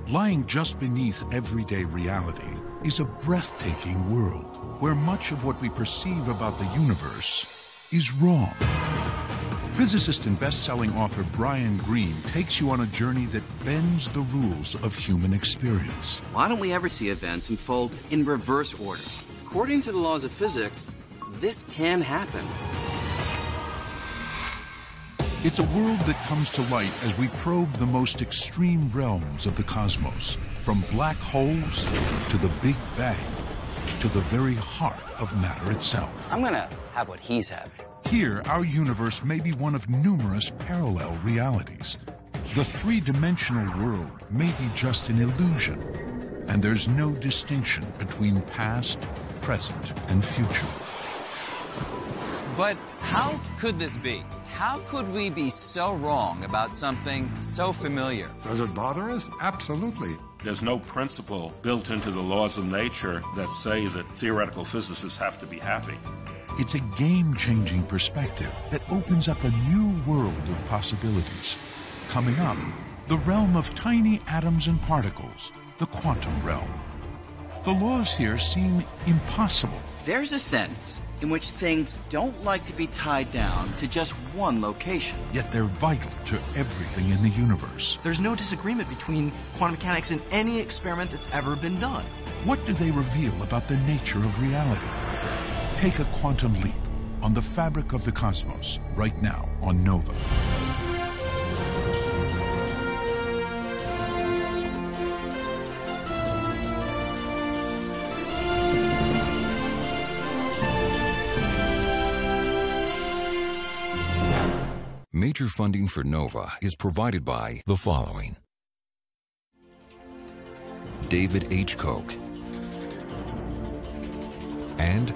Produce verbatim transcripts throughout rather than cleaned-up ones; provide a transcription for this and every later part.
Lying just beneath everyday reality is a breathtaking world where much of what we perceive about the universe is wrong. Physicist and best-selling author Brian Greene takes you on a journey that bends the rules of human experience. Why don't we ever see events unfold in reverse order? According to the laws of physics, this can happen. It's a world that comes to light as we probe the most extreme realms of the cosmos, from black holes to the Big Bang, to the very heart of matter itself. I'm gonna have what he's having. Here, our universe may be one of numerous parallel realities. The three-dimensional world may be just an illusion, and there's no distinction between past, present, and future. But how could this be? How could we be so wrong about something so familiar? Does it bother us? Absolutely. There's no principle built into the laws of nature that say that theoretical physicists have to be happy. It's a game-changing perspective that opens up a new world of possibilities. Coming up, the realm of tiny atoms and particles, the quantum realm. The laws here seem impossible. There's a sense in which things don't like to be tied down to just one location. Yet they're vital to everything in the universe. There's no disagreement between quantum mechanics and any experiment that's ever been done. What do they reveal about the nature of reality? Take a quantum leap on the fabric of the cosmos right now on Nova. Major funding for NOVA is provided by the following: David H. Koch and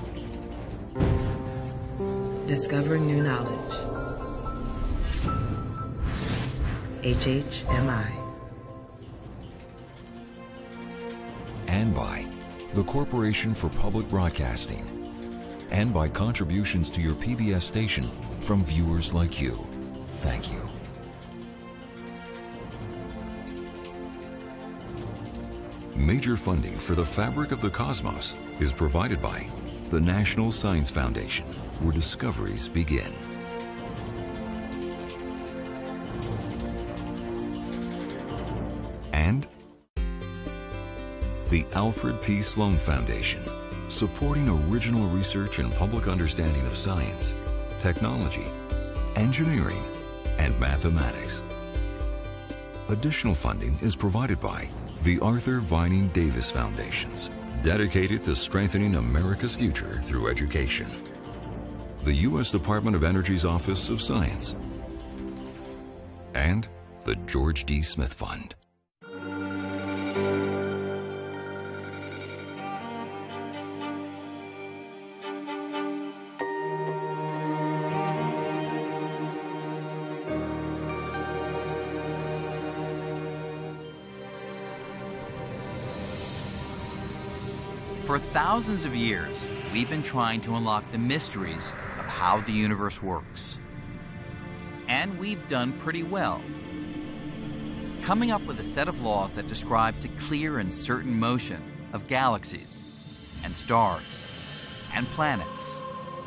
Discovering New Knowledge, H H M I, and by the Corporation for Public Broadcasting, and by contributions to your P B S station from viewers like you. Thank you. Major funding for the fabric of the cosmos is provided by the National Science Foundation, where discoveries begin. And the Alfred P. Sloan Foundation, supporting original research and public understanding of science, technology, engineering, and mathematics. Additional funding is provided by the Arthur Vining Davis Foundations, dedicated to strengthening America's future through education. The U S Department of Energy's Office of Science, and the George D. Smith Fund. For thousands of years, we've been trying to unlock the mysteries of how the universe works. And we've done pretty well, coming up with a set of laws that describes the clear and certain motion of galaxies and stars and planets.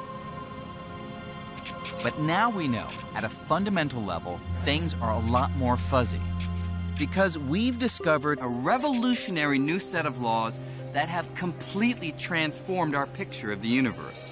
But now we know, at a fundamental level, things are a lot more fuzzy, because we've discovered a revolutionary new set of laws that have completely transformed our picture of the universe.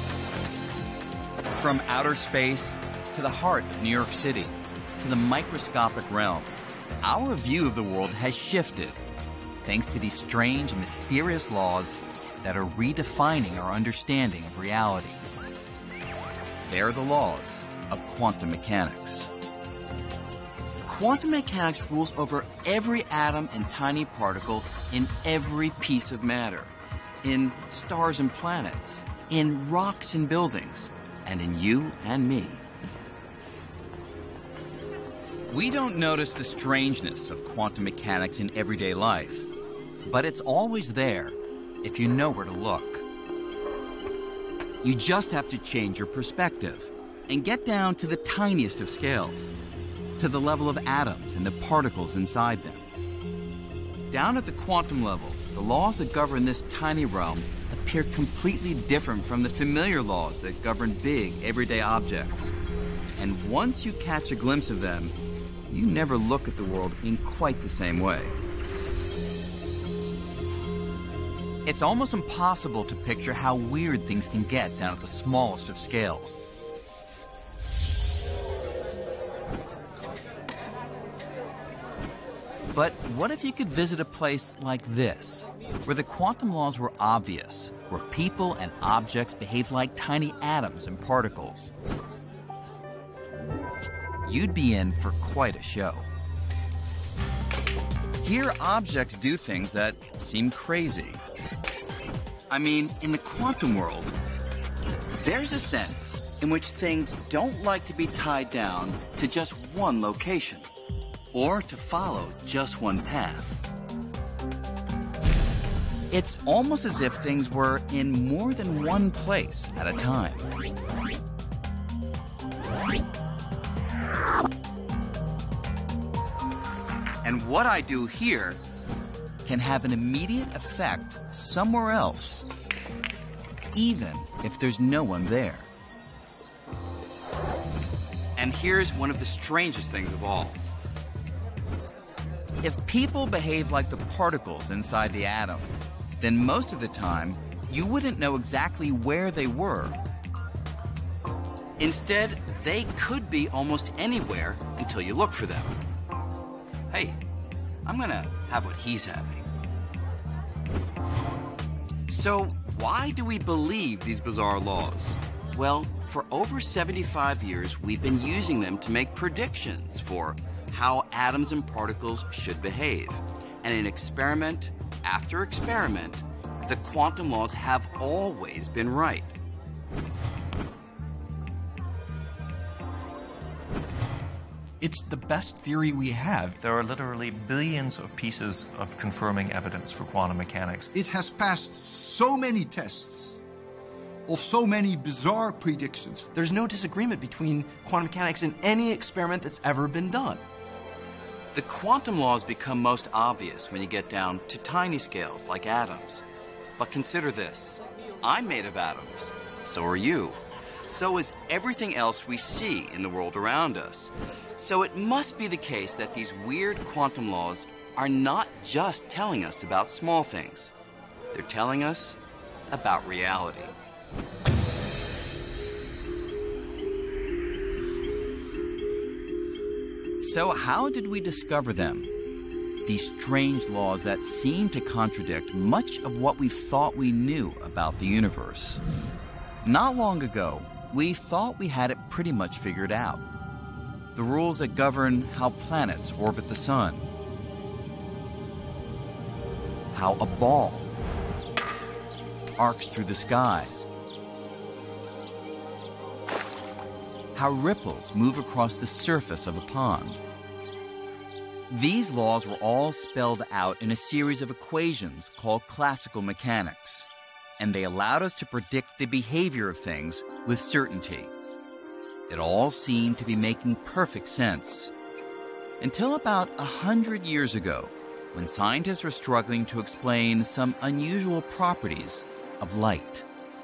From outer space to the heart of New York City to the microscopic realm, our view of the world has shifted thanks to these strange and mysterious laws that are redefining our understanding of reality. They're the laws of quantum mechanics. Quantum mechanics rules over every atom and tiny particle in every piece of matter, in stars and planets, in rocks and buildings, and in you and me. We don't notice the strangeness of quantum mechanics in everyday life, but it's always there if you know where to look. You just have to change your perspective and get down to the tiniest of scales, to the level of atoms and the particles inside them. Down at the quantum level, the laws that govern this tiny realm appear completely different from the familiar laws that govern big, everyday objects. And once you catch a glimpse of them, you never look at the world in quite the same way. It's almost impossible to picture how weird things can get down at the smallest of scales. But what if you could visit a place like this, where the quantum laws were obvious, where people and objects behave like tiny atoms and particles? You'd be in for quite a show. Here, objects do things that seem crazy. I mean, in the quantum world, there's a sense in which things don't like to be tied down to just one location, or to follow just one path. It's almost as if things were in more than one place at a time. And what I do here can have an immediate effect somewhere else, even if there's no one there. And here's one of the strangest things of all. If people behave like the particles inside the atom, then most of the time, you wouldn't know exactly where they were. Instead, they could be almost anywhere until you look for them. Hey, I'm gonna have what he's having. So, why do we believe these bizarre laws? Well, for over seventy-five years, we've been using them to make predictions for how atoms and particles should behave. And in experiment after experiment, the quantum laws have always been right. It's the best theory we have. There are literally billions of pieces of confirming evidence for quantum mechanics. It has passed so many tests of so many bizarre predictions. There's no disagreement between quantum mechanics and any experiment that's ever been done. The quantum laws become most obvious when you get down to tiny scales like atoms. But consider this. I'm made of atoms. So are you. So is everything else we see in the world around us. So it must be the case that these weird quantum laws are not just telling us about small things. They're telling us about reality. So how did we discover them? These strange laws that seem to contradict much of what we thought we knew about the universe. Not long ago, we thought we had it pretty much figured out. The rules that govern how planets orbit the sun, how a ball arcs through the sky, how ripples move across the surface of a pond. These laws were all spelled out in a series of equations called classical mechanics, and they allowed us to predict the behavior of things with certainty. It all seemed to be making perfect sense, until about a hundred years ago, when scientists were struggling to explain some unusual properties of light.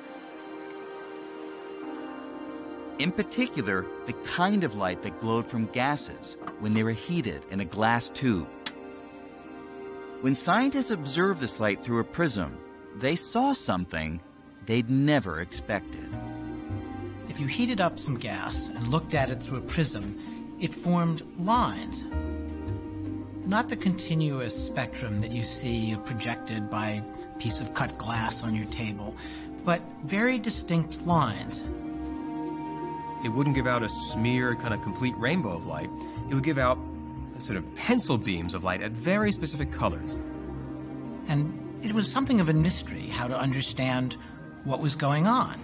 In particular, the kind of light that glowed from gases when they were heated in a glass tube. When scientists observed this light through a prism, they saw something they'd never expected. If you heated up some gas and looked at it through a prism, it formed lines. Not the continuous spectrum that you see projected by a piece of cut glass on your table, but very distinct lines. It wouldn't give out a smear, kind of complete rainbow of light. It would give out sort of pencil beams of light at very specific colors. And it was something of a mystery how to understand what was going on.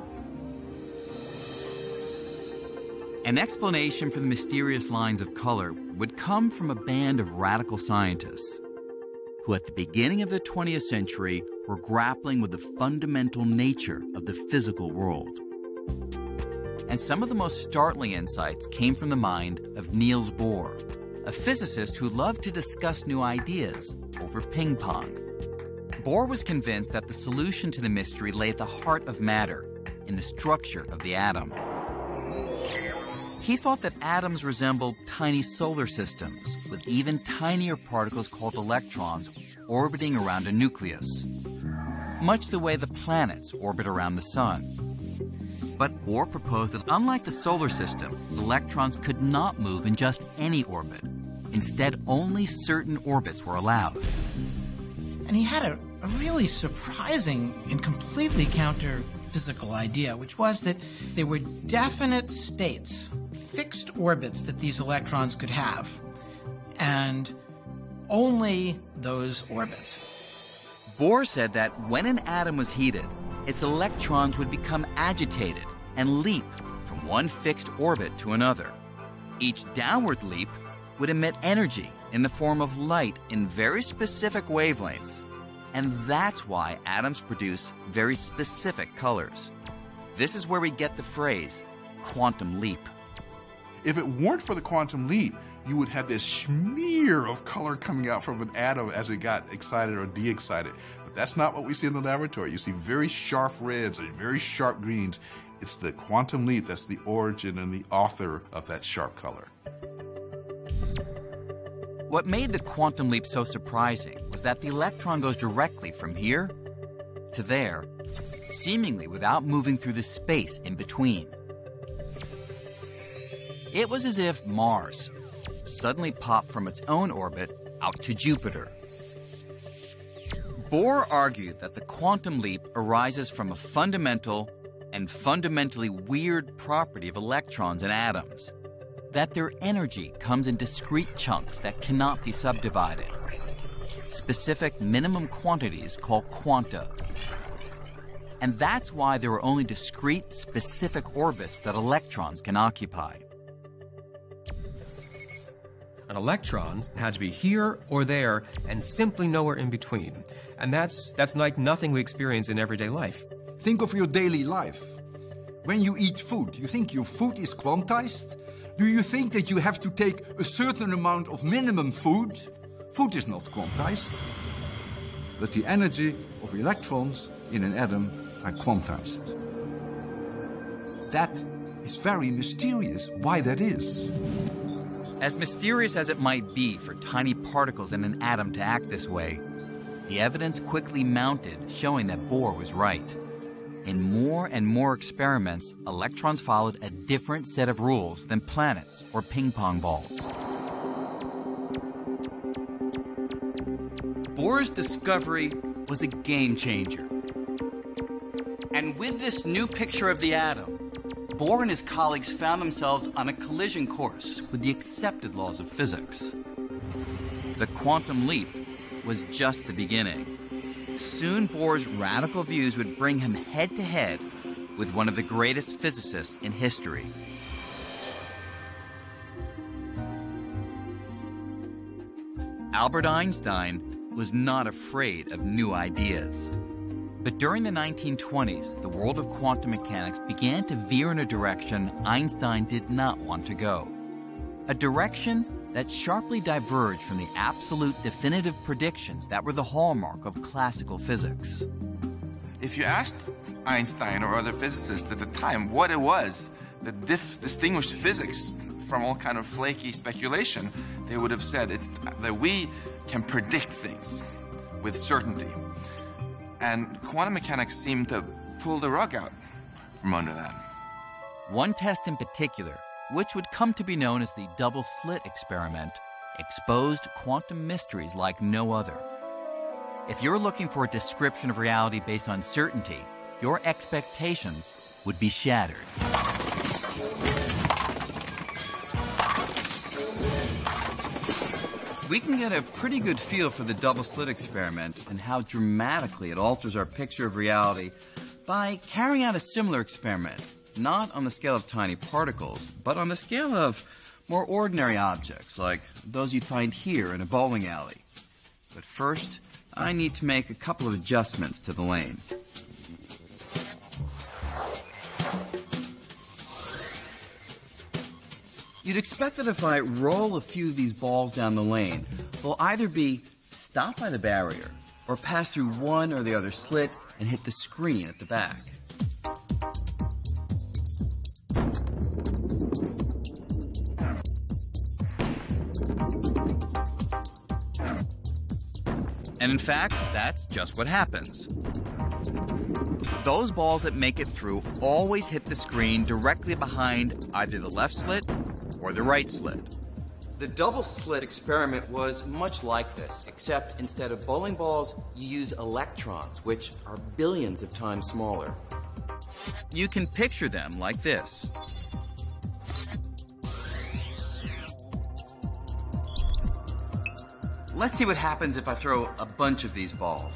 An explanation for the mysterious lines of color would come from a band of radical scientists who at the beginning of the twentieth century were grappling with the fundamental nature of the physical world. And some of the most startling insights came from the mind of Niels Bohr, a physicist who loved to discuss new ideas over ping pong. Bohr was convinced that the solution to the mystery lay at the heart of matter, in the structure of the atom. He thought that atoms resembled tiny solar systems, with even tinier particles called electrons orbiting around a nucleus, much the way the planets orbit around the sun. But Bohr proposed that unlike the solar system, electrons could not move in just any orbit. Instead, only certain orbits were allowed. And he had a, a really surprising and completely counter-physical idea, which was that there were definite states, fixed orbits that these electrons could have, and only those orbits. Bohr said that when an atom was heated, its electrons would become agitated and leap from one fixed orbit to another. Each downward leap would emit energy in the form of light in very specific wavelengths, and that's why atoms produce very specific colors. This is where we get the phrase quantum leap. If it weren't for the quantum leap, you would have this smear of color coming out from an atom as it got excited or de-excited. But that's not what we see in the laboratory. You see very sharp reds and very sharp greens. It's the quantum leap that's the origin and the author of that sharp color. What made the quantum leap so surprising was that the electron goes directly from here to there, seemingly without moving through the space in between. It was as if Mars suddenly popped from its own orbit out to Jupiter. Bohr argued that the quantum leap arises from a fundamental and fundamentally weird property of electrons and atoms, that their energy comes in discrete chunks that cannot be subdivided, specific minimum quantities called quanta. And that's why there are only discrete, specific orbits that electrons can occupy. An electron had to be here or there and simply nowhere in between. And that's, that's like nothing we experience in everyday life. Think of your daily life. When you eat food, you think your food is quantized? Do you think that you have to take a certain amount of minimum food? Food is not quantized. But the energy of electrons in an atom are quantized. That is very mysterious, why that is. As mysterious as it might be for tiny particles in an atom to act this way, the evidence quickly mounted showing that Bohr was right. In more and more experiments, electrons followed a different set of rules than planets or ping pong balls. Bohr's discovery was a game changer. And with this new picture of the atom, Bohr and his colleagues found themselves on a collision course with the accepted laws of physics. The quantum leap was just the beginning. Soon Bohr's radical views would bring him head-to-head with one of the greatest physicists in history. Albert Einstein was not afraid of new ideas. But during the nineteen twenties, the world of quantum mechanics began to veer in a direction Einstein did not want to go. A direction that sharply diverged from the absolute definitive predictions that were the hallmark of classical physics. If you asked Einstein or other physicists at the time what it was that dif- distinguished physics from all kind of flaky speculation, they would have said it's that we can predict things with certainty. And quantum mechanics seemed to pull the rug out from under that. One test in particular, which would come to be known as the double-slit experiment, exposed quantum mysteries like no other. If you're looking for a description of reality based on certainty, your expectations would be shattered. We can get a pretty good feel for the double-slit experiment and how dramatically it alters our picture of reality by carrying out a similar experiment, not on the scale of tiny particles, but on the scale of more ordinary objects, like those you'd find here in a bowling alley. But first, I need to make a couple of adjustments to the lane. You'd expect that if I roll a few of these balls down the lane, they'll either be stopped by the barrier or pass through one or the other slit and hit the screen at the back. And in fact, that's just what happens. Those balls that make it through always hit the screen directly behind either the left slit or the right slit. The double slit experiment was much like this, except instead of bowling balls, you use electrons, which are billions of times smaller. You can picture them like this. Let's see what happens if I throw a bunch of these balls.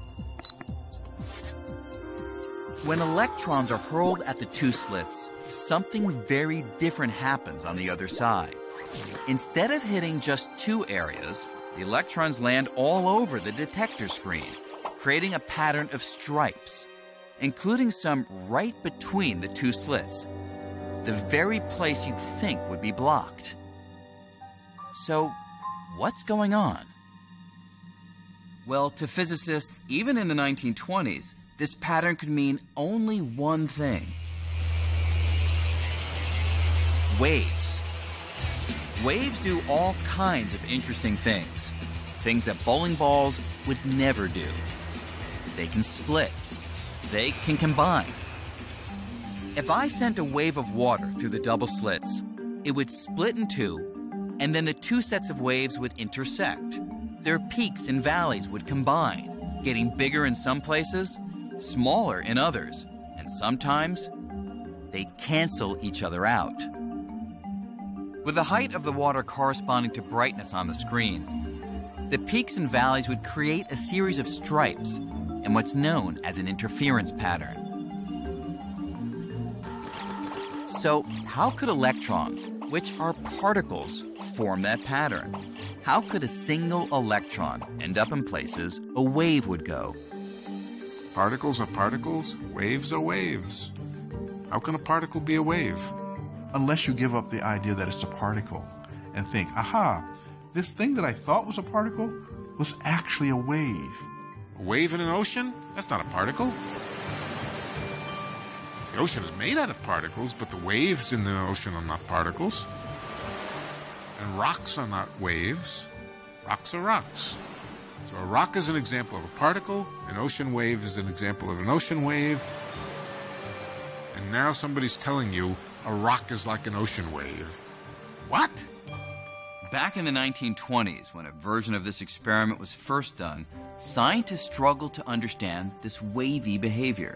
When electrons are hurled at the two slits, something very different happens on the other side. Instead of hitting just two areas, the electrons land all over the detector screen, creating a pattern of stripes, including some right between the two slits, the very place you'd think would be blocked. So, what's going on? Well, to physicists, even in the nineteen twenties, this pattern could mean only one thing. Waves. Waves do all kinds of interesting things. Things that bowling balls would never do. They can split. They can combine. If I sent a wave of water through the double slits, it would split in two, and then the two sets of waves would intersect. Their peaks and valleys would combine, getting bigger in some places, smaller in others, and sometimes they cancel each other out. With the height of the water corresponding to brightness on the screen, the peaks and valleys would create a series of stripes and what's known as an interference pattern. So, how could electrons, which are particles, form that pattern? How could a single electron end up in places a wave would go? Particles are particles, waves are waves. How can a particle be a wave? Unless you give up the idea that it's a particle and think, aha, this thing that I thought was a particle was actually a wave. A wave in an ocean? That's not a particle. The ocean is made out of particles, but the waves in the ocean are not particles. And rocks are not waves. Rocks are rocks. So a rock is an example of a particle. An ocean wave is an example of an ocean wave. And now somebody's telling you a rock is like an ocean wave. What? Back in the nineteen twenties, when a version of this experiment was first done, scientists struggled to understand this wavy behavior.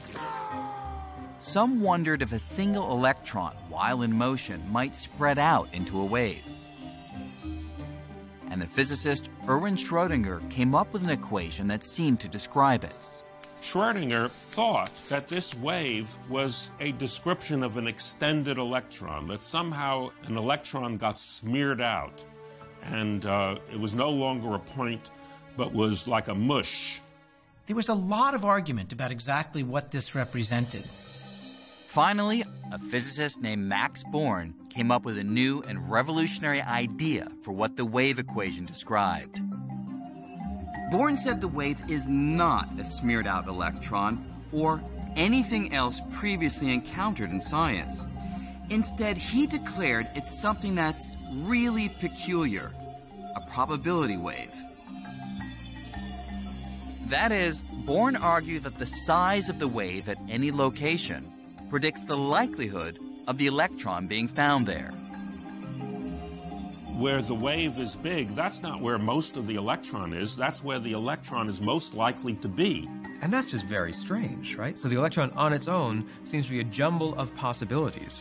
Some wondered if a single electron, while in motion, might spread out into a wave. And the physicist Erwin Schrödinger came up with an equation that seemed to describe it. Schrödinger thought that this wave was a description of an extended electron, that somehow an electron got smeared out, and uh, it was no longer a point, but was like a mush. There was a lot of argument about exactly what this represented. Finally, a physicist named Max Born came up with a new and revolutionary idea for what the wave equation described. Born said the wave is not a smeared-out electron or anything else previously encountered in science. Instead, he declared it's something that's really peculiar, a probability wave. That is, Born argued that the size of the wave at any location predicts the likelihood of the electron being found there. Where the wave is big, that's not where most of the electron is. That's where the electron is most likely to be. And that's just very strange, right? So the electron on its own seems to be a jumble of possibilities.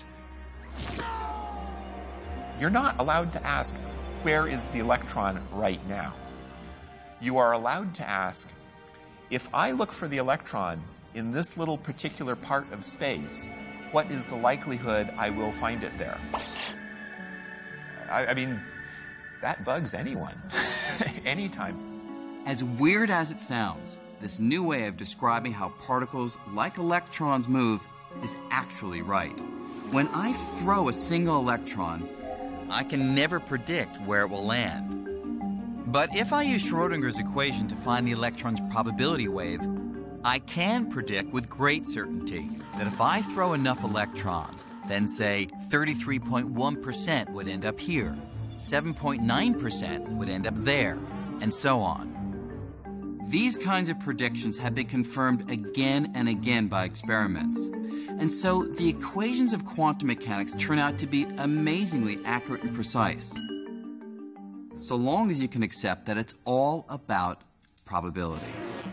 You're not allowed to ask, where is the electron right now? You are allowed to ask, if I look for the electron in this little particular part of space, what is the likelihood I will find it there? I, I mean, that bugs anyone, anytime. As weird as it sounds, this new way of describing how particles like electrons move is actually right. When I throw a single electron, I can never predict where it will land. But if I use Schrodinger's equation to find the electron's probability wave, I can predict with great certainty that if I throw enough electrons, then say thirty-three point one percent would end up here, seven point nine percent would end up there, and so on. These kinds of predictions have been confirmed again and again by experiments. And so the equations of quantum mechanics turn out to be amazingly accurate and precise, so long as you can accept that it's all about probability.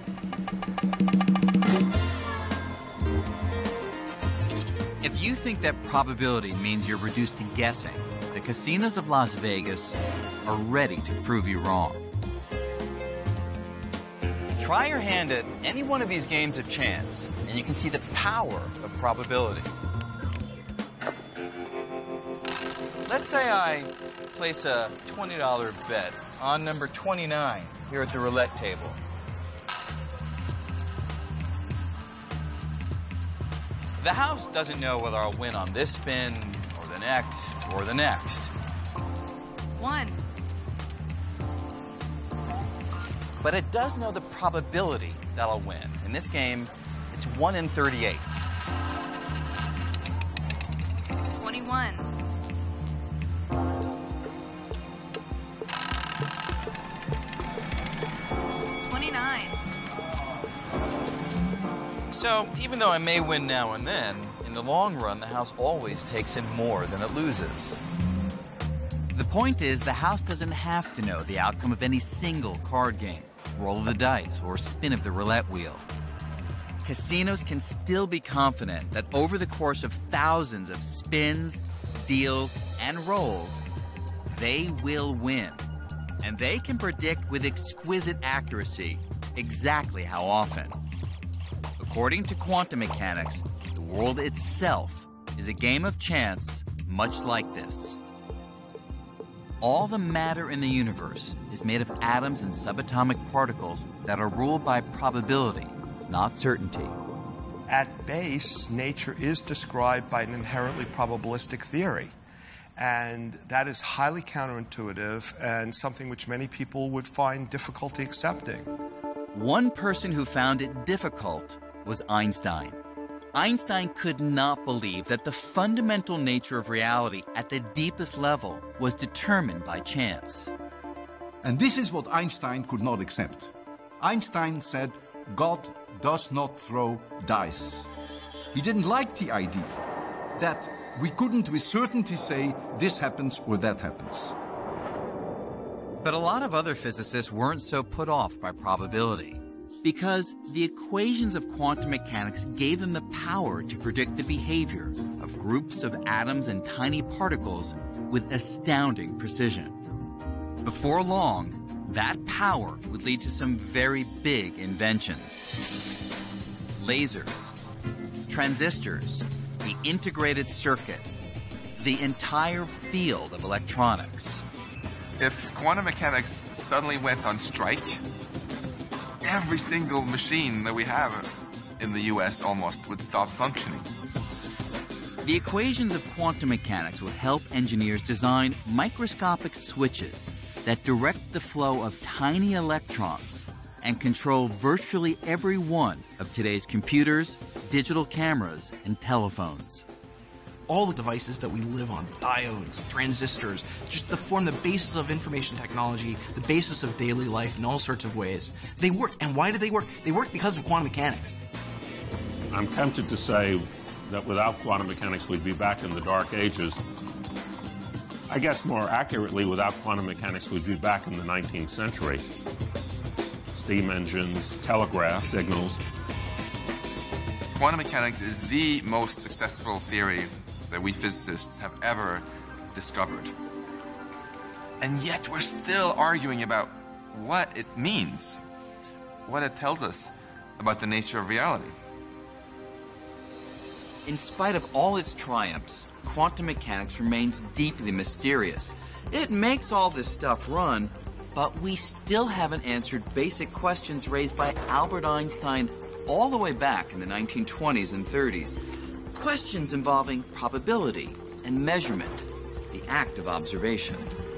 If you think that probability means you're reduced to guessing, the casinos of Las Vegas are ready to prove you wrong. Try your hand at any one of these games of chance, and you can see the power of probability. Let's say I place a twenty dollar bet on number twenty-nine here at the roulette table. The house doesn't know whether I'll win on this spin, or the next, or the next. One. But it does know the probability that I'll win. In this game, it's one in thirty-eight. twenty-one. twenty-nine. So, even though I may win now and then, in the long run, the house always takes in more than it loses. The point is, the house doesn't have to know the outcome of any single card game, roll of the dice, or spin of the roulette wheel. Casinos can still be confident that over the course of thousands of spins, deals, and rolls, they will win. And they can predict with exquisite accuracy exactly how often. According to quantum mechanics, the world itself is a game of chance much like this. All the matter in the universe is made of atoms and subatomic particles that are ruled by probability, not certainty. At base, nature is described by an inherently probabilistic theory. And that is highly counterintuitive and something which many people would find difficulty accepting. One person who found it difficult was Einstein. Einstein could not believe that the fundamental nature of reality at the deepest level was determined by chance. And this is what Einstein could not accept. Einstein said, God does not throw dice. He didn't like the idea that we couldn't with certainty say this happens or that happens. But a lot of other physicists weren't so put off by probability, because the equations of quantum mechanics gave them the power to predict the behavior of groups of atoms and tiny particles with astounding precision. Before long, that power would lead to some very big inventions. Lasers, transistors, the integrated circuit, the entire field of electronics. If quantum mechanics suddenly went on strike, every single machine that we have in the U S almost would stop functioning. The equations of quantum mechanics would help engineers design microscopic switches that direct the flow of tiny electrons and control virtually every one of today's computers, digital cameras, and telephones. All the devices that we live on, diodes, transistors, just to form the basis of information technology, the basis of daily life in all sorts of ways. They work. And why do they work? They work because of quantum mechanics. I'm tempted to say that without quantum mechanics, we'd be back in the dark ages. I guess more accurately, without quantum mechanics, we'd be back in the nineteenth century. Steam engines, telegraph signals. Quantum mechanics is the most successful theory that we physicists have ever discovered. And yet we're still arguing about what it means, what it tells us about the nature of reality. In spite of all its triumphs, quantum mechanics remains deeply mysterious. It makes all this stuff run, but we still haven't answered basic questions raised by Albert Einstein all the way back in the nineteen twenties and thirties. questions involving probability and measurement, the act of observation.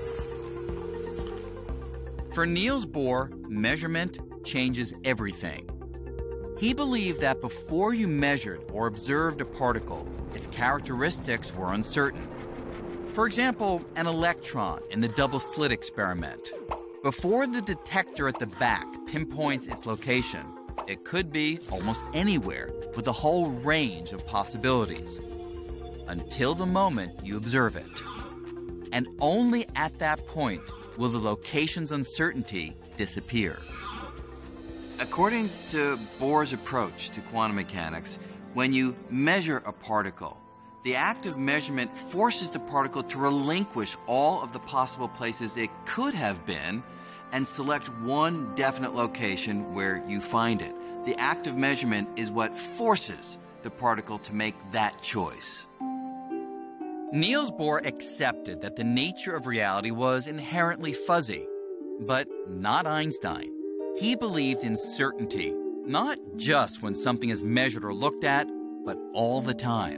For Niels Bohr, measurement changes everything. He believed that before you measured or observed a particle, its characteristics were uncertain. For example, an electron in the double-slit experiment. Before the detector at the back pinpoints its location, it could be almost anywhere with a whole range of possibilities. Until the moment you observe it. And only at that point will the location's uncertainty disappear. According to Bohr's approach to quantum mechanics, when you measure a particle, the act of measurement forces the particle to relinquish all of the possible places it could have been and select one definite location where you find it. The act of measurement is what forces the particle to make that choice. Niels Bohr accepted that the nature of reality was inherently fuzzy, but not Einstein. He believed in certainty, not just when something is measured or looked at, but all the time.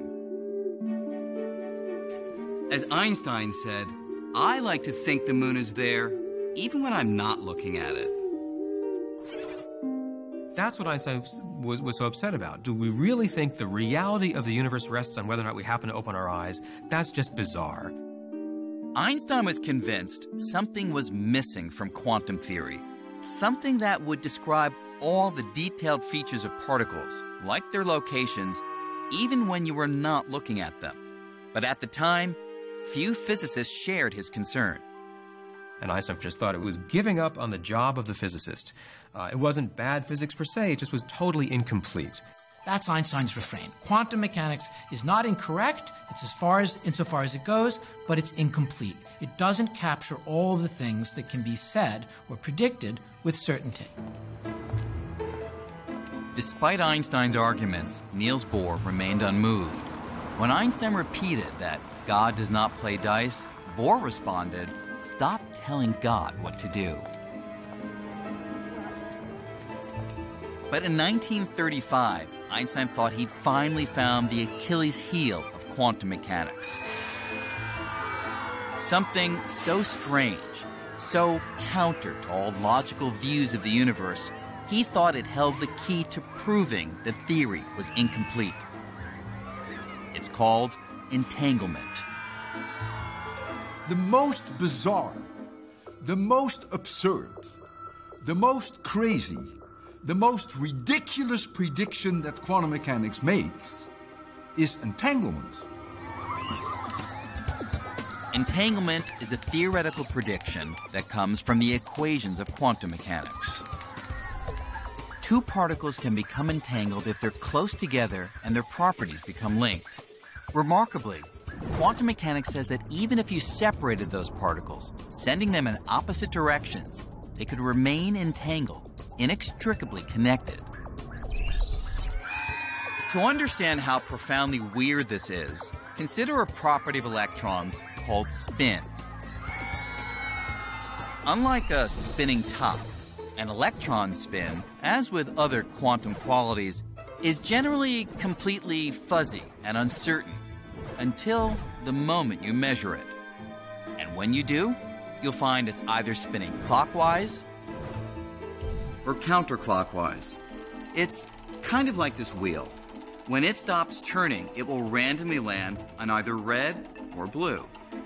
As Einstein said, I like to think the moon is there, even when I'm not looking at it. That's what Einstein was, was so upset about. Do we really think the reality of the universe rests on whether or not we happen to open our eyes? That's just bizarre. Einstein was convinced something was missing from quantum theory. Something that would describe all the detailed features of particles, like their locations, even when you were not looking at them. But at the time, few physicists shared his concern. And Einstein just thought it was giving up on the job of the physicist. Uh, it wasn't bad physics per se, it just was totally incomplete. That's Einstein's refrain. Quantum mechanics is not incorrect, it's as far as insofar as it goes, but it's incomplete. It doesn't capture all of the things that can be said or predicted with certainty. Despite Einstein's arguments, Niels Bohr remained unmoved. When Einstein repeated that God does not play dice, Bohr responded, "Stop telling God what to do." But in nineteen thirty-five, Einstein thought he'd finally found the Achilles heel of quantum mechanics. Something so strange, so counter to all logical views of the universe, he thought it held the key to proving the theory was incomplete. It's called entanglement. The most bizarre, the most absurd, the most crazy, the most ridiculous prediction that quantum mechanics makes is entanglement. Entanglement is a theoretical prediction that comes from the equations of quantum mechanics. Two particles can become entangled if they're close together and their properties become linked. Remarkably, quantum mechanics says that even if you separated those particles, sending them in opposite directions, they could remain entangled, inextricably connected. To understand how profoundly weird this is, consider a property of electrons called spin. Unlike a spinning top, an electron spin, as with other quantum qualities, is generally completely fuzzy and uncertain until the moment you measure it. And when you do, you'll find it's either spinning clockwise or counterclockwise. It's kind of like this wheel. When it stops turning, it will randomly land on either red or blue.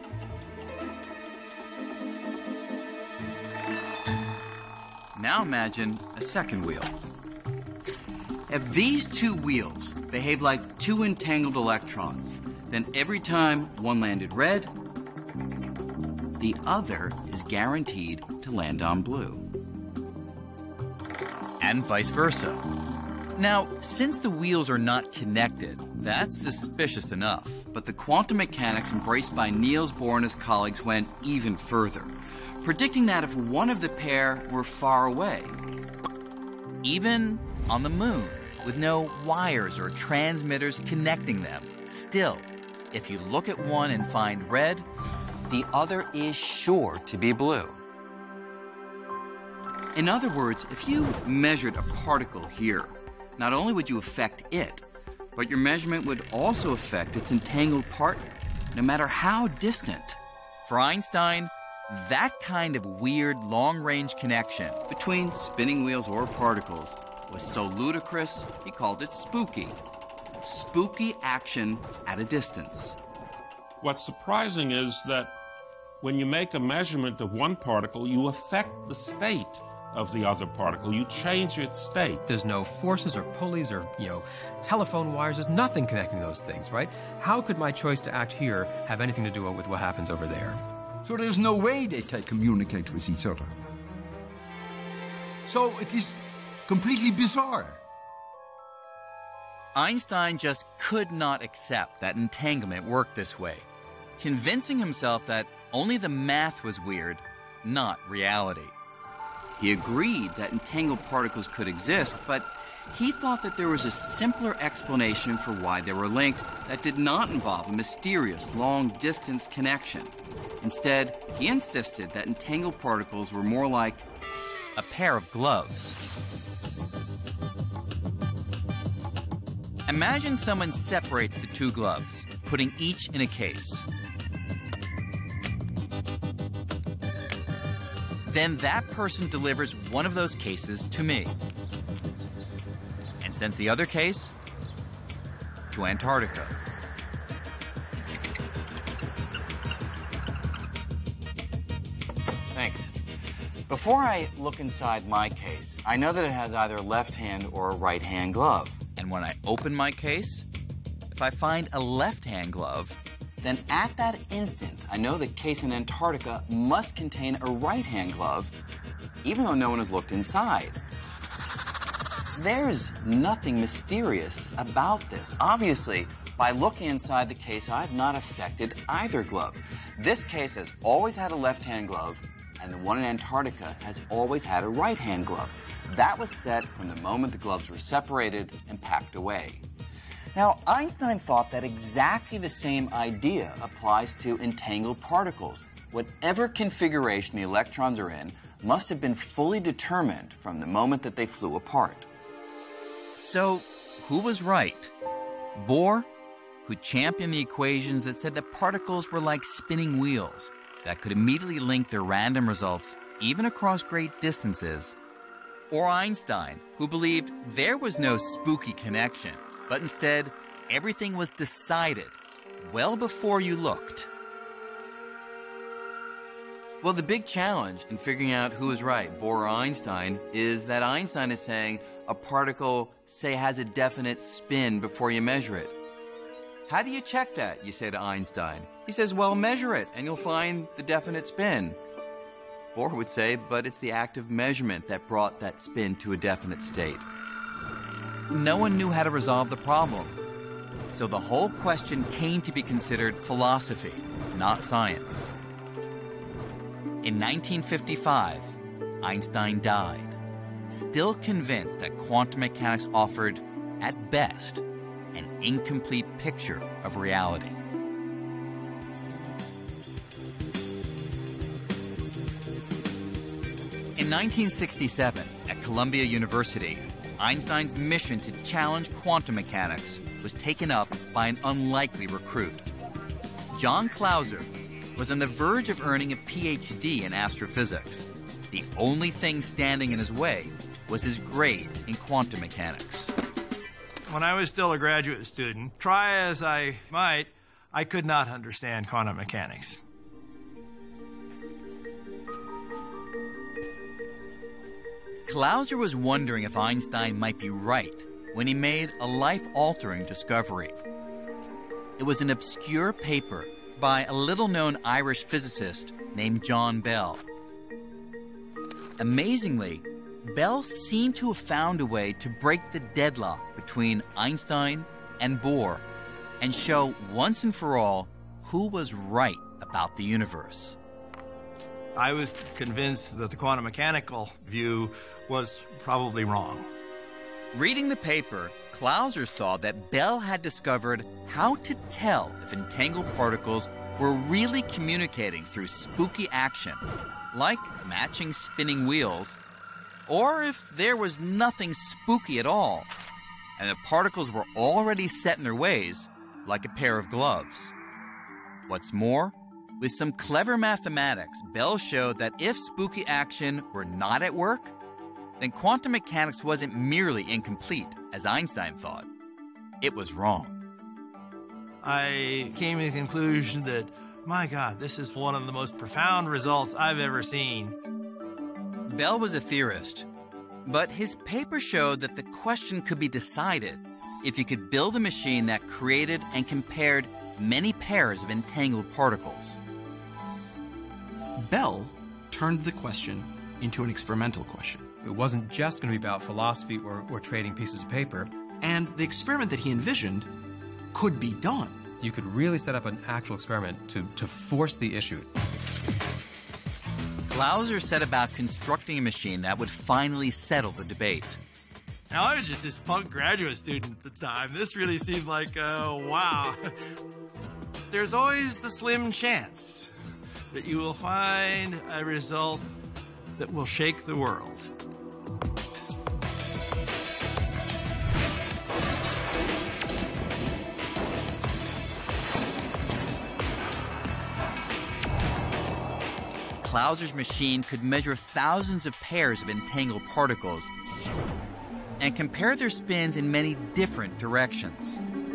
Now imagine a second wheel. If these two wheels behave like two entangled electrons, then every time one landed red, the other is guaranteed to land on blue. And vice versa. Now, since the wheels are not connected, that's suspicious enough. But the quantum mechanics embraced by Niels Bohr and his colleagues went even further, predicting that if one of the pair were far away, even on the moon, with no wires or transmitters connecting them, still, if you look at one and find red, the other is sure to be blue. In other words, if you measured a particle here, not only would you affect it, but your measurement would also affect its entangled partner, no matter how distant. For Einstein, that kind of weird long-range connection between spinning wheels or particles was so ludicrous, he called it spooky. Spooky action at a distance. What's surprising is that when you make a measurement of one particle, you affect the state of the other particle. You change its state. There's no forces or pulleys or, you know, telephone wires. There's nothing connecting those things, right? How could my choice to act here have anything to do with what happens over there? So there's no way they can communicate with each other. So it is completely bizarre. Einstein just could not accept that entanglement worked this way, convincing himself that only the math was weird, not reality. He agreed that entangled particles could exist, but he thought that there was a simpler explanation for why they were linked that did not involve a mysterious long-distance connection. Instead, he insisted that entangled particles were more like a pair of gloves. Imagine someone separates the two gloves, putting each in a case. Then that person delivers one of those cases to me and sends the other case to Antarctica. Thanks. Before I look inside my case, I know that it has either a left hand or a right hand glove. And when I open my case, if I find a left hand glove, then at that instant, I know the case in Antarctica must contain a right-hand glove, even though no one has looked inside. There's nothing mysterious about this. Obviously, by looking inside the case, I have not affected either glove. This case has always had a left-hand glove, and the one in Antarctica has always had a right-hand glove. That was set from the moment the gloves were separated and packed away. Now, Einstein thought that exactly the same idea applies to entangled particles. Whatever configuration the electrons are in must have been fully determined from the moment that they flew apart. So, who was right? Bohr, who championed the equations that said that particles were like spinning wheels that could immediately link their random results even across great distances? Or Einstein, who believed there was no spooky connection, but instead, everything was decided well before you looked? Well, the big challenge in figuring out who is right, Bohr or Einstein, is that Einstein is saying a particle, say, has a definite spin before you measure it. How do you check that, you say to Einstein? He says, well, measure it, and you'll find the definite spin. Bohr would say, but it's the act of measurement that brought that spin to a definite state. No one knew how to resolve the problem. So the whole question came to be considered philosophy, not science. In nineteen fifty-five, Einstein died, still convinced that quantum mechanics offered, at best, an incomplete picture of reality. In nineteen sixty-seven, at Columbia University, Einstein's mission to challenge quantum mechanics was taken up by an unlikely recruit. John Clauser was on the verge of earning a P H D in astrophysics. The only thing standing in his way was his grade in quantum mechanics. When I was still a graduate student, try as I might, I could not understand quantum mechanics. Clauser was wondering if Einstein might be right when he made a life-altering discovery. It was an obscure paper by a little-known Irish physicist named John Bell. Amazingly, Bell seemed to have found a way to break the deadlock between Einstein and Bohr and show once and for all who was right about the universe. I was convinced that the quantum mechanical view was probably wrong. Reading the paper, Clauser saw that Bell had discovered how to tell if entangled particles were really communicating through spooky action, like matching spinning wheels, or if there was nothing spooky at all, and the particles were already set in their ways like a pair of gloves. What's more, with some clever mathematics, Bell showed that if spooky action were not at work, then quantum mechanics wasn't merely incomplete, as Einstein thought. It was wrong. I came to the conclusion that, my God, this is one of the most profound results I've ever seen. Bell was a theorist, but his paper showed that the question could be decided if you could build a machine that created and compared many pairs of entangled particles. Bell turned the question into an experimental question. It wasn't just going to be about philosophy or, or trading pieces of paper. And the experiment that he envisioned could be done. You could really set up an actual experiment to, to force the issue. Clauser set about constructing a machine that would finally settle the debate. Now, I was just this punk graduate student at the time. This really seemed like, uh, wow. There's always the slim chance that you will find a result that will shake the world. Clauser's machine could measure thousands of pairs of entangled particles and compare their spins in many different directions.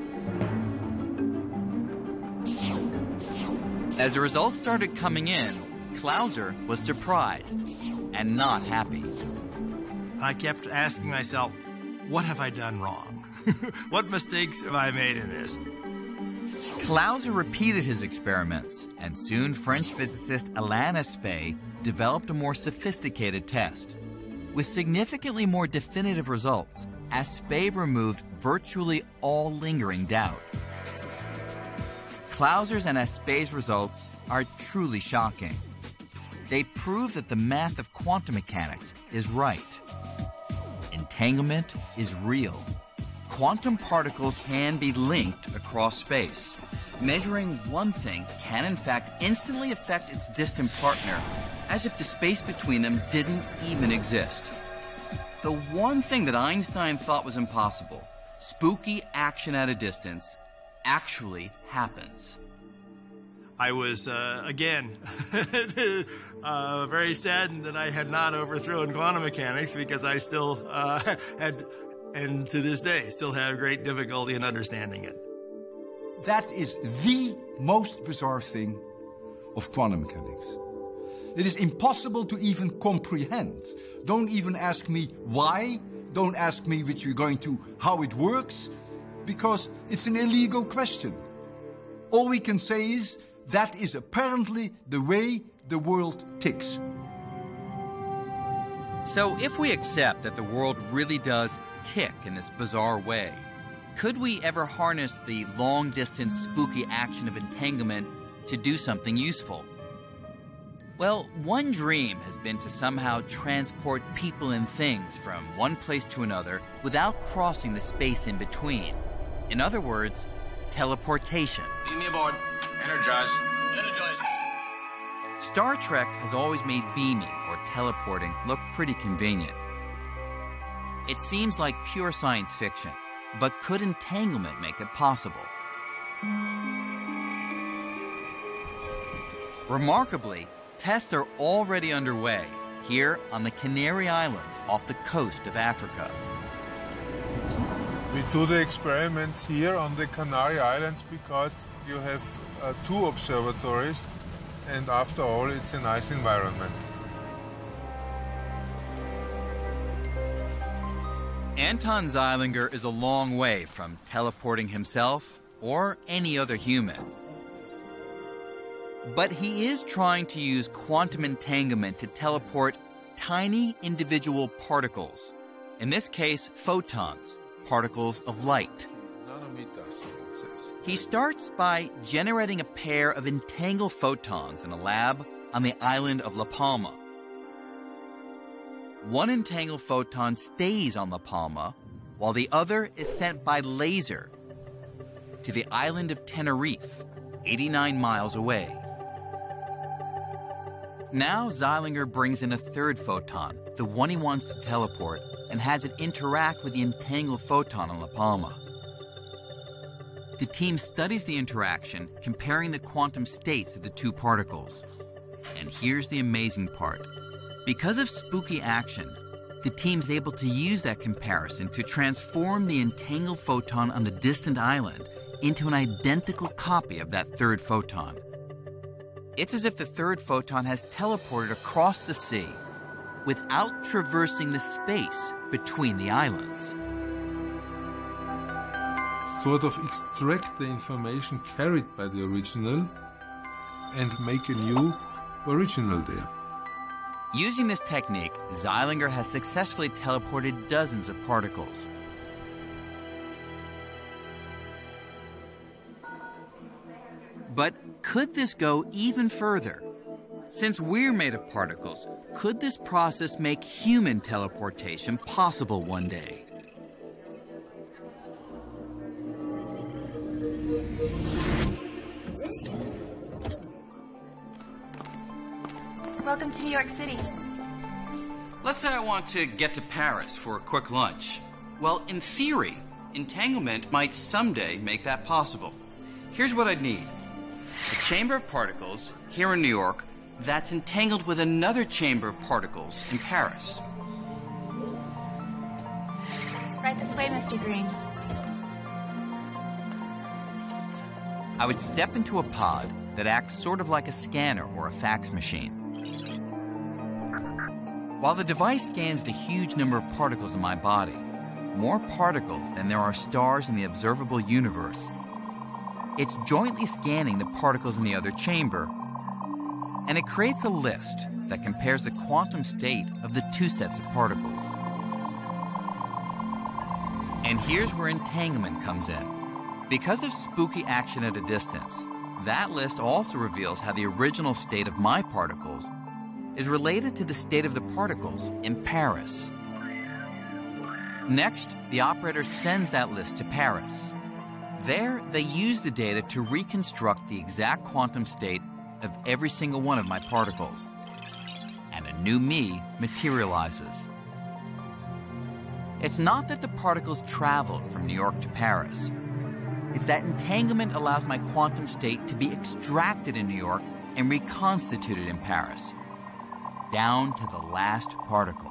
As the results started coming in, Clauser was surprised and not happy. I kept asking myself, what have I done wrong? What mistakes have I made in this? Clauser repeated his experiments, and soon French physicist Alain Aspect developed a more sophisticated test. With significantly more definitive results, Aspect removed virtually all lingering doubt. Clauser's and Aspect's results are truly shocking. They prove that the math of quantum mechanics is right. Entanglement is real. Quantum particles can be linked across space. Measuring one thing can in fact instantly affect its distant partner, as if the space between them didn't even exist. The one thing that Einstein thought was impossible, spooky action at a distance, actually happens. I was, uh, again, uh, very saddened that I had not overthrown quantum mechanics, because I still uh, had, and to this day, still have great difficulty in understanding it. That is the most bizarre thing of quantum mechanics. It is impossible to even comprehend. Don't even ask me why. Don't ask me which you're going to, how it works, because it's an illegal question. All we can say is that is apparently the way the world ticks. So if we accept that the world really does tick in this bizarre way, could we ever harness the long-distance spooky action of entanglement to do something useful? Well, one dream has been to somehow transport people and things from one place to another without crossing the space in between. In other words, teleportation. Beam me aboard. Energize. Energize. Star Trek has always made beaming or teleporting look pretty convenient. It seems like pure science fiction. But could entanglement make it possible? Remarkably, tests are already underway here on the Canary Islands off the coast of Africa. We do the experiments here on the Canary Islands because you have uh, two observatories, and after all, it's a nice environment. Anton Zeilinger is a long way from teleporting himself or any other human. But he is trying to use quantum entanglement to teleport tiny individual particles. In this case, photons, particles of light. He starts by generating a pair of entangled photons in a lab on the island of La Palma. One entangled photon stays on La Palma, while the other is sent by laser to the island of Tenerife, eighty-nine miles away. Now Zeilinger brings in a third photon, the one he wants to teleport, and has it interact with the entangled photon on La Palma. The team studies the interaction, comparing the quantum states of the two particles. And here's the amazing part. Because of spooky action, the team's able to use that comparison to transform the entangled photon on the distant island into an identical copy of that third photon. It's as if the third photon has teleported across the sea without traversing the space between the islands. Sort of extract the information carried by the original and make a new original there. Using this technique, Zeilinger has successfully teleported dozens of particles. But could this go even further? Since we're made of particles, could this process make human teleportation possible one day? Welcome to New York City. Let's say I want to get to Paris for a quick lunch. Well, in theory, entanglement might someday make that possible. Here's what I'd need. A chamber of particles here in New York that's entangled with another chamber of particles in Paris. Right this way, Mister Green. I would step into a pod that acts sort of like a scanner or a fax machine. While the device scans the huge number of particles in my body, more particles than there are stars in the observable universe, it's jointly scanning the particles in the other chamber, and it creates a list that compares the quantum state of the two sets of particles. And here's where entanglement comes in. Because of spooky action at a distance, that list also reveals how the original state of my particles is related to the state of the particles in Paris. Next, the operator sends that list to Paris. There, they use the data to reconstruct the exact quantum state of every single one of my particles. And a new me materializes. It's not that the particles traveled from New York to Paris. It's that entanglement allows my quantum state to be extracted in New York and reconstituted in Paris, down to the last particle.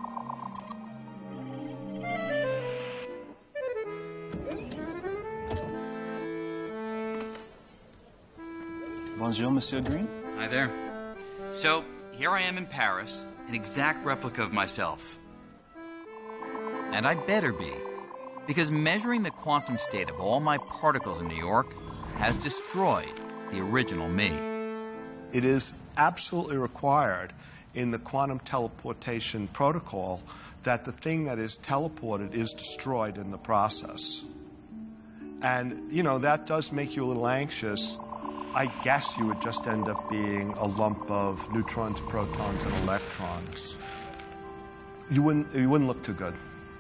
Bonjour, Monsieur Green. Hi there. So, here I am in Paris, an exact replica of myself. And I'd better be, because measuring the quantum state of all my particles in New York has destroyed the original me. It is absolutely required in the quantum teleportation protocol that the thing that is teleported is destroyed in the process. And, you know, that does make you a little anxious. I guess you would just end up being a lump of neutrons, protons, and electrons. You wouldn't, you wouldn't look too good.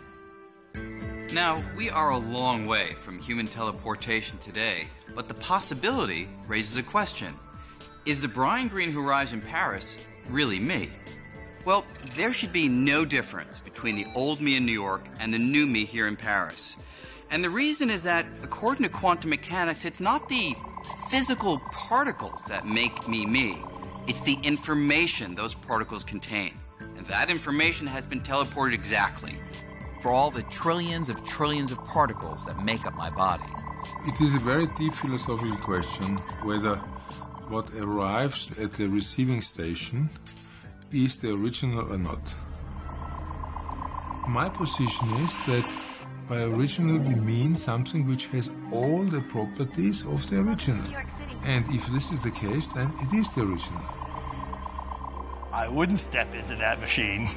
Now, we are a long way from human teleportation today, but the possibility raises a question. Is the Brian Greene who arrives in Paris really me? Well, there should be no difference between the old me in New York and the new me here in Paris. And the reason is that, according to quantum mechanics, it's not the physical particles that make me me. It's the information those particles contain. And that information has been teleported exactly for all the trillions of trillions of particles that make up my body. It is a very deep philosophical question whether what arrives at the receiving station is the original or not. My position is that by original we mean something which has all the properties of the original. And if this is the case, then it is the original. I wouldn't step into that machine.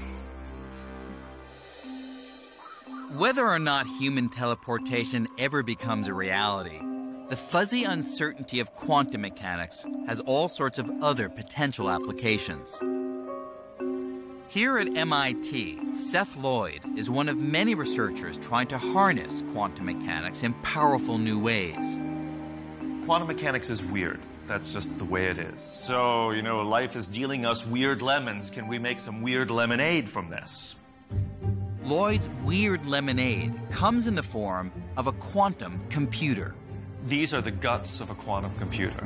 Whether or not human teleportation ever becomes a reality, the fuzzy uncertainty of quantum mechanics has all sorts of other potential applications. Here at M I T, Seth Lloyd is one of many researchers trying to harness quantum mechanics in powerful new ways. quantum mechanics is weird. That's just the way it is. So, you know, life is dealing us weird lemons. Can we make some weird lemonade from this? Lloyd's weird lemonade comes in the form of a quantum computer. These are the guts of a quantum computer.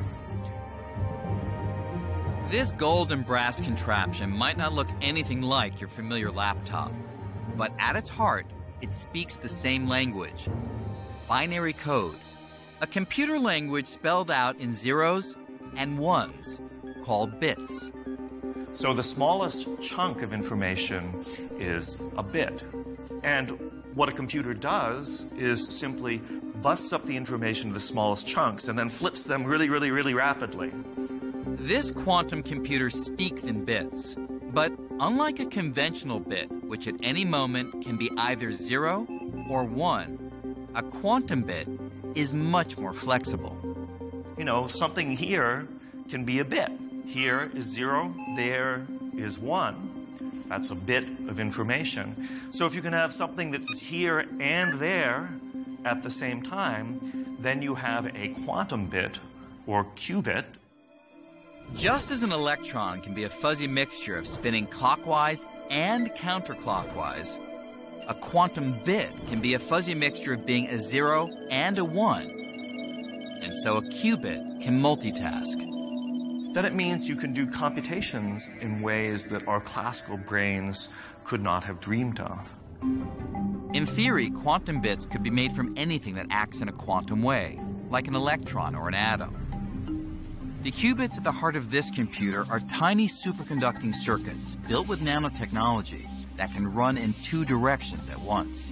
This gold and brass contraption might not look anything like your familiar laptop, but at its heart, it speaks the same language, binary code, a computer language spelled out in zeros and ones, called bits. So the smallest chunk of information is a bit. And what a computer does is simply busts up the information to the smallest chunks and then flips them really, really, really rapidly. This quantum computer speaks in bits, but unlike a conventional bit, which at any moment can be either zero or one, a quantum bit is much more flexible. You know, something here can be a bit. Here is zero, there is one. That's a bit of information. So if you can have something that's here and there at the same time, then you have a quantum bit or qubit. Just as an electron can be a fuzzy mixture of spinning clockwise and counterclockwise, a quantum bit can be a fuzzy mixture of being a zero and a one. And so a qubit can multitask. Then it means you can do computations in ways that our classical brains could not have dreamed of. In theory, quantum bits could be made from anything that acts in a quantum way, like an electron or an atom. The qubits at the heart of this computer are tiny superconducting circuits built with nanotechnology that can run in two directions at once.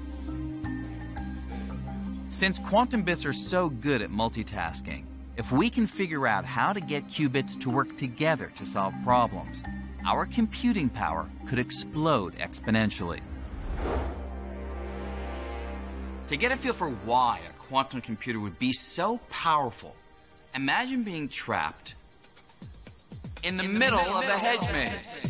Since quantum bits are so good at multitasking, if we can figure out how to get qubits to work together to solve problems, our computing power could explode exponentially. To get a feel for why a quantum computer would be so powerful, imagine being trapped in the, in the middle, middle of a hedge maze.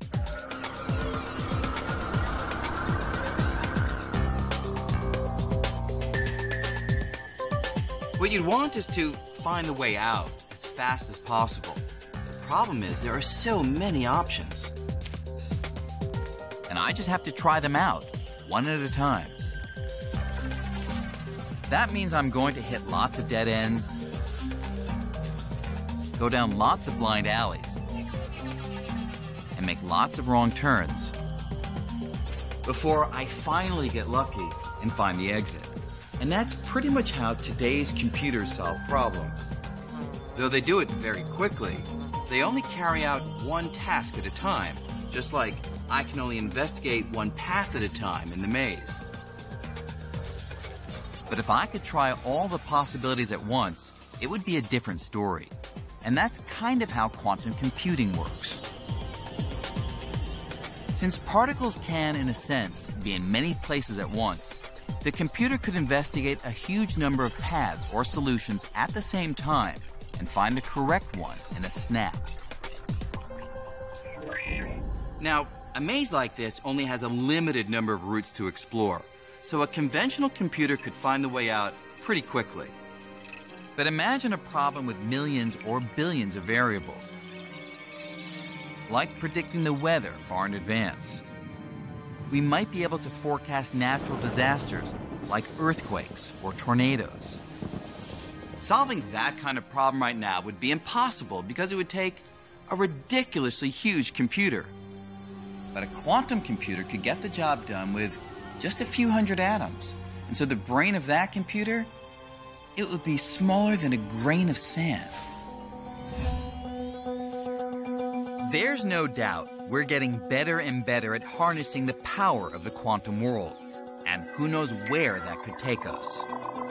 What you'd want is to find the way out as fast as possible. The problem is there are so many options. And I just have to try them out, one at a time. That means I'm going to hit lots of dead ends, go down lots of blind alleys, and make lots of wrong turns before I finally get lucky and find the exit. And that's pretty much how today's computers solve problems. Though they do it very quickly, they only carry out one task at a time, just like I can only investigate one path at a time in the maze. But if I could try all the possibilities at once, it would be a different story. And that's kind of how quantum computing works. Since particles can, in a sense, be in many places at once, the computer could investigate a huge number of paths or solutions at the same time and find the correct one in a snap. Now, a maze like this only has a limited number of routes to explore, so a conventional computer could find the way out pretty quickly. But imagine a problem with millions or billions of variables, like predicting the weather far in advance. We might be able to forecast natural disasters like earthquakes or tornadoes. Solving that kind of problem right now would be impossible because it would take a ridiculously huge computer. But a quantum computer could get the job done with just a few hundred atoms. And so the brain of that computer, it would be smaller than a grain of sand. There's no doubt we're getting better and better at harnessing the power of the quantum world, and who knows where that could take us.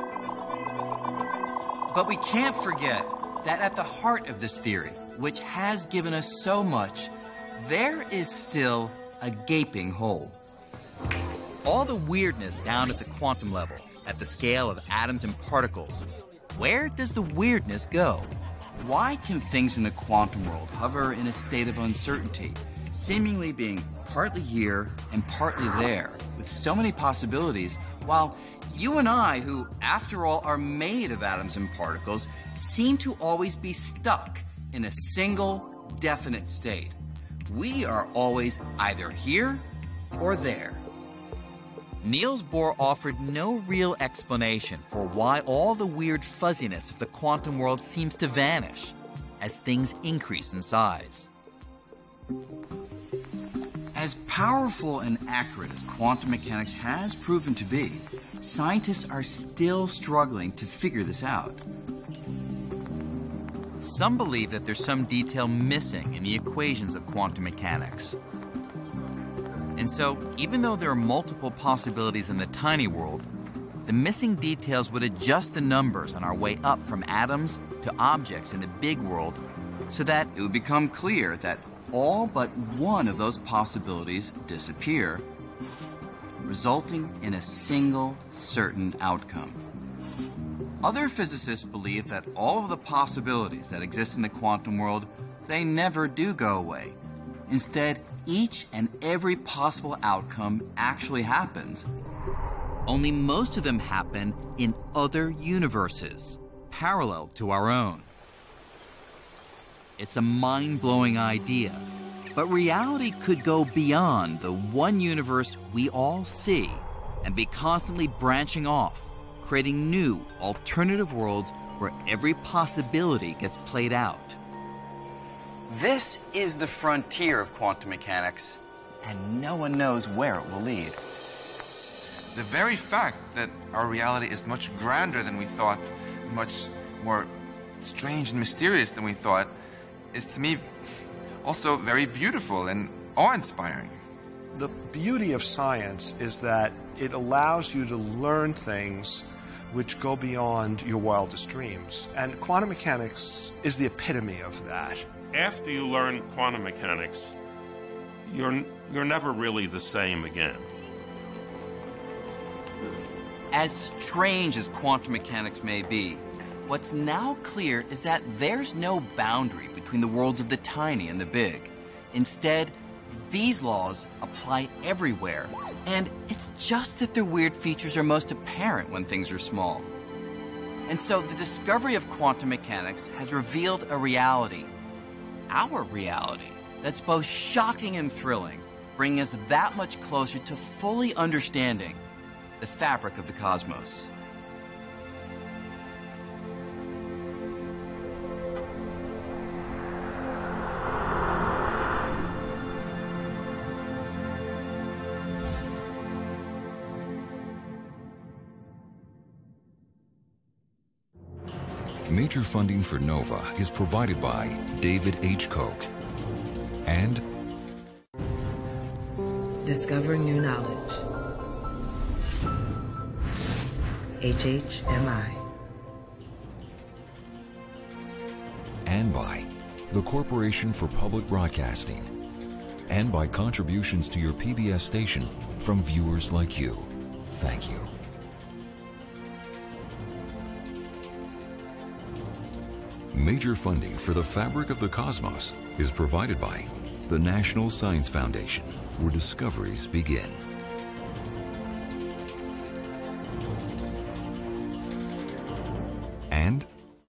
But we can't forget that at the heart of this theory, which has given us so much, there is still a gaping hole. All the weirdness down at the quantum level, at the scale of atoms and particles, where does the weirdness go? Why can things in the quantum world hover in a state of uncertainty, seemingly being partly here and partly there, with so many possibilities, while you and I, who, after all, are made of atoms and particles, seem to always be stuck in a single, definite state. We are always either here or there. Niels Bohr offered no real explanation for why all the weird fuzziness of the quantum world seems to vanish as things increase in size. As powerful and accurate as quantum mechanics has proven to be, scientists are still struggling to figure this out. Some believe that there's some detail missing in the equations of quantum mechanics. And so, even though there are multiple possibilities in the tiny world, the missing details would adjust the numbers on our way up from atoms to objects in the big world so that it would become clear that all but one of those possibilities disappear, resulting in a single certain outcome. Other physicists believe that all of the possibilities that exist in the quantum world, they never do go away. Instead, each and every possible outcome actually happens. Only most of them happen in other universes, parallel to our own. It's a mind-blowing idea, but reality could go beyond the one universe we all see and be constantly branching off, creating new, alternative worlds where every possibility gets played out. This is the frontier of quantum mechanics, and no one knows where it will lead. The very fact that our reality is much grander than we thought, much more strange and mysterious than we thought, is to me also very beautiful and awe-inspiring. The beauty of science is that it allows you to learn things which go beyond your wildest dreams. And quantum mechanics is the epitome of that. After you learn quantum mechanics, you're, you're never really the same again. As strange as quantum mechanics may be, what's now clear is that there's no boundary between the worlds of the tiny and the big. Instead, these laws apply everywhere, and it's just that their weird features are most apparent when things are small. And so the discovery of quantum mechanics has revealed a reality, our reality, that's both shocking and thrilling, bringing us that much closer to fully understanding the fabric of the cosmos. Major funding for NOVA is provided by David H. Koch and Discovering New Knowledge, H H M I, and by the Corporation for Public Broadcasting, and by contributions to your P B S station from viewers like you. Thank you. Major funding for the fabric of the cosmos is provided by the National Science Foundation, where discoveries begin. And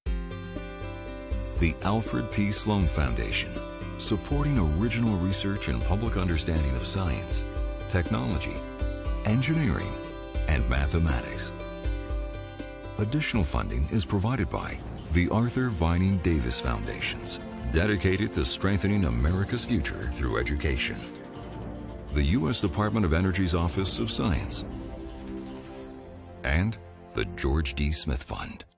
the Alfred P. Sloan Foundation, supporting original research and public understanding of science, technology, engineering, and mathematics. Additional funding is provided by the Arthur Vining Davis Foundations, dedicated to strengthening America's future through education. The U S Department of Energy's Office of Science, and the George D. Smith Fund.